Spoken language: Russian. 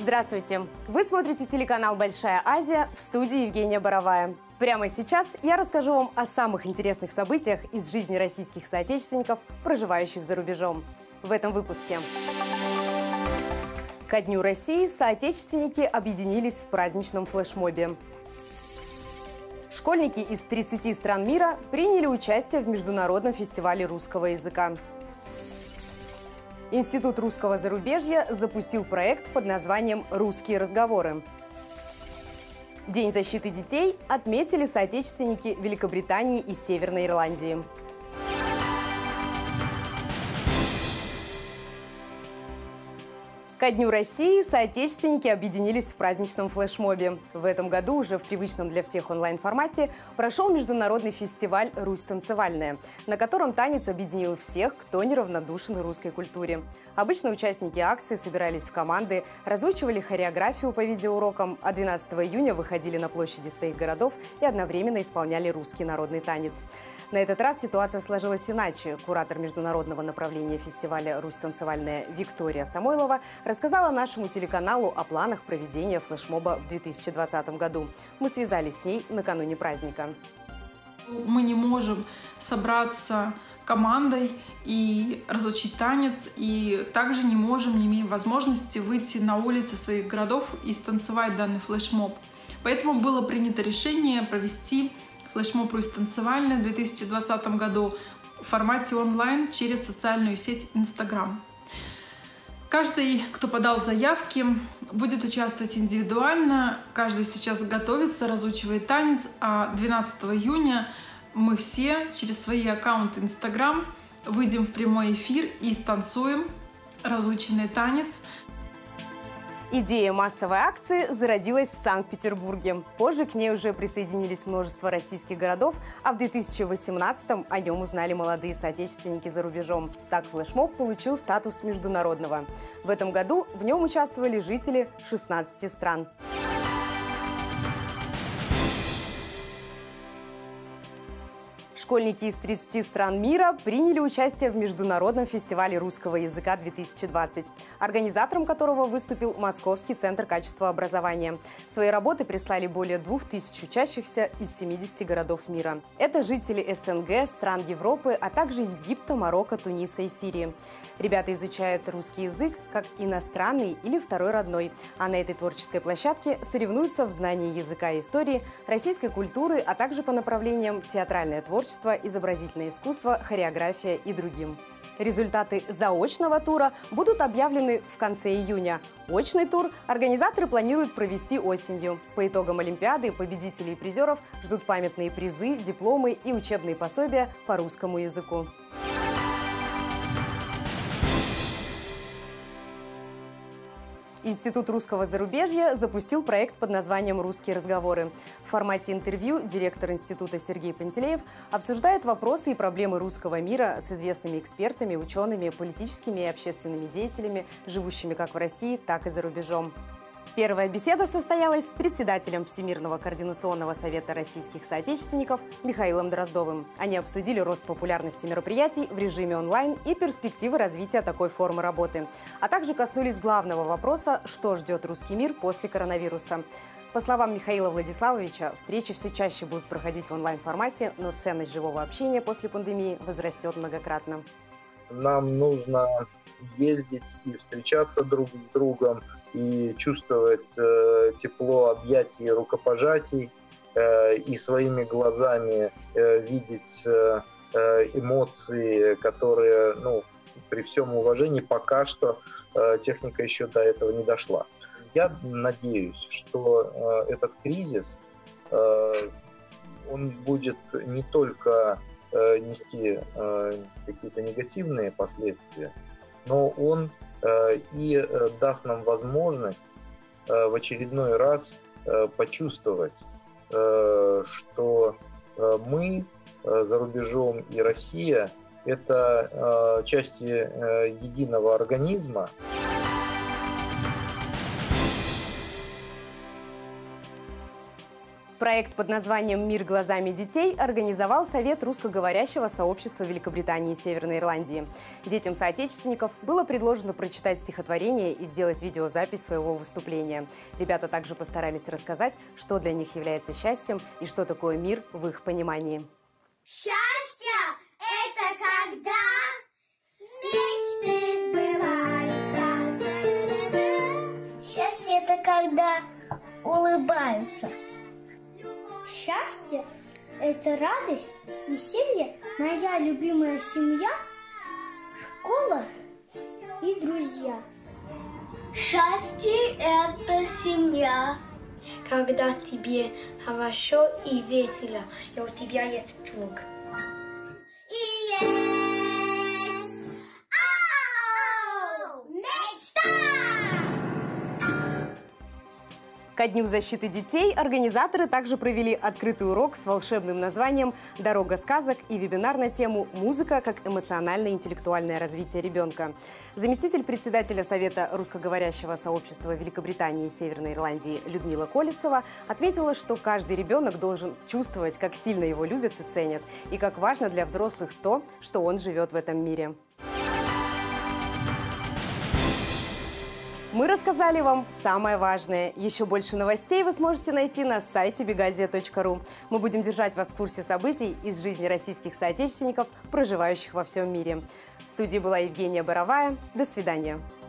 Здравствуйте! Вы смотрите телеканал «Большая Азия», в студии Евгения Боровая. Прямо сейчас я расскажу вам о самых интересных событиях из жизни российских соотечественников, проживающих за рубежом. В этом выпуске. Ко Дню России соотечественники объединились в праздничном флешмобе. Школьники из 30 стран мира приняли участие в Международном фестивале русского языка. Институт русского зарубежья запустил проект под названием «Русские разговоры». День защиты детей отметили соотечественники Великобритании и Северной Ирландии. Ко Дню России соотечественники объединились в праздничном флешмобе. В этом году уже в привычном для всех онлайн-формате прошел международный фестиваль «Русь танцевальная», на котором танец объединил всех, кто неравнодушен русской культуре. Обычно участники акции собирались в команды, разучивали хореографию по видеоурокам, а 12 июня выходили на площади своих городов и одновременно исполняли русский народный танец. На этот раз ситуация сложилась иначе. Куратор международного направления фестиваля «Русь танцевальная» Виктория Самойлова рассказала нашему телеканалу о планах проведения флешмоба в 2020 году. Мы связались с ней накануне праздника. Мы не можем собраться командой и разучить танец, и также не имеем возможности выйти на улицы своих городов и станцевать данный флешмоб. Поэтому было принято решение провести флешмоб «Русь танцевальная» в 2020 году в формате онлайн через социальную сеть Instagram. Каждый, кто подал заявки, будет участвовать индивидуально. Каждый сейчас готовится, разучивает танец. А 12 июня мы все через свои аккаунты Instagram выйдем в прямой эфир и станцуем разученный танец. Идея массовой акции зародилась в Санкт-Петербурге. Позже к ней уже присоединились множество российских городов, а в 2018-м о нем узнали молодые соотечественники за рубежом. Так флешмоб получил статус международного. В этом году в нем участвовали жители 16 стран. Школьники из 30 стран мира приняли участие в Международном фестивале русского языка 2020, организатором которого выступил Московский центр качества образования. Свои работы прислали более 2000 учащихся из 70 городов мира. Это жители СНГ, стран Европы, а также Египта, Марокко, Туниса и Сирии. Ребята изучают русский язык как иностранный или второй родной, а на этой творческой площадке соревнуются в знании языка и истории, российской культуры, а также по направлениям театральное творчество, изобразительное искусство, хореография и другим. Результаты заочного тура будут объявлены в конце июня. Очный тур организаторы планируют провести осенью. По итогам Олимпиады победителей и призеров ждут памятные призы, дипломы и учебные пособия по русскому языку. Институт русского зарубежья запустил проект под названием «Русские разговоры». В формате интервью директор института Сергей Пантелеев обсуждает вопросы и проблемы русского мира с известными экспертами, учеными, политическими и общественными деятелями, живущими как в России, так и за рубежом. Первая беседа состоялась с председателем Всемирного координационного совета российских соотечественников Михаилом Дроздовым. Они обсудили рост популярности мероприятий в режиме онлайн и перспективы развития такой формы работы, а также коснулись главного вопроса, что ждет русский мир после коронавируса. По словам Михаила Владиславовича, встречи все чаще будут проходить в онлайн-формате, но ценность живого общения после пандемии возрастет многократно. Нам нужно ездить и встречаться друг с другом, и чувствовать тепло объятий, рукопожатий, и своими глазами видеть эмоции, которые, при всем уважении, пока что техника еще до этого не дошла. Я надеюсь, что этот кризис, он будет не только нести какие-то негативные последствия, но он и даст нам возможность в очередной раз почувствовать, что мы за рубежом и Россия – это части единого организма. Проект под названием «Мир глазами детей» организовал Совет русскоговорящего сообщества Великобритании и Северной Ирландии. Детям соотечественников было предложено прочитать стихотворение и сделать видеозапись своего выступления. Ребята также постарались рассказать, что для них является счастьем и что такое мир в их понимании. Счастье – это когда мечты сбываются. Счастье – это когда улыбаются. Счастье – это радость, веселье, моя любимая семья, школа и друзья. Счастье – это семья, когда тебе хорошо и весело, и у тебя есть друг. И есть мечта! Ко Дню защиты детей организаторы также провели открытый урок с волшебным названием «Дорога сказок» и вебинар на тему «Музыка как эмоционально-интеллектуальное развитие ребенка». Заместитель председателя Совета русскоговорящего сообщества Великобритании и Северной Ирландии Людмила Колесова отметила, что каждый ребенок должен чувствовать, как сильно его любят и ценят, и как важно для взрослых то, что он живет в этом мире. Мы рассказали вам самое важное. Еще больше новостей вы сможете найти на сайте begazia.ru. Мы будем держать вас в курсе событий из жизни российских соотечественников, проживающих во всем мире. В студии была Евгения Боровая. До свидания.